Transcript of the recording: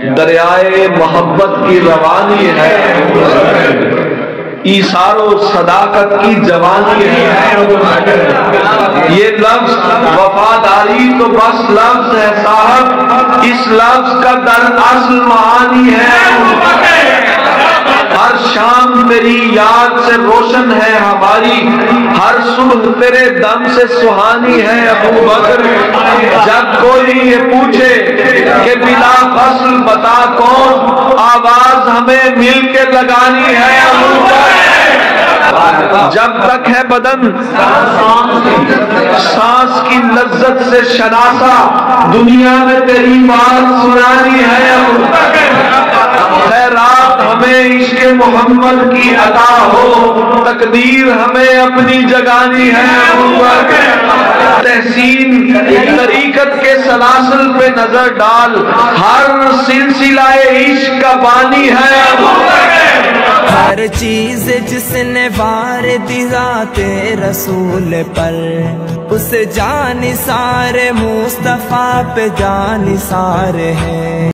دریائے محبت کی روانی ہے، ایثار و صداقت کی جوانی ہے۔ یہ لفظ وفاداری تو بس لفظ ہے صاحب، اس لفظ کا در اصل معانی ہے۔ ہر شام تیری یاد سے روشن ہے ہماری، ہر صبح تیرے دم سے سہانی ہے ابو بکر۔ جب کوئی یہ پوچھے کہ بلا فصل بتا کون، آواز ہمیں مل کے لگانی ہے ابو بکر۔ جب تک ہے بدن سانس کی لذت سے شناسا، دنیا میں تیری بات سنانی ہے ابو بکر۔ خیرات ہمیں عشق محمد کی عطا ہو، تقدیر ہمیں اپنی جگانی ہے ابو بکر۔ تحسین طریقت کے سلاسل پہ نظر ڈال، ہر سلسلہ عشق کا بانی ہے ابو بکر۔ ہر چیز جس نے وار دی ذات رسول پر، اس جان نثار مصطفیٰ پہ جان نثار ہے۔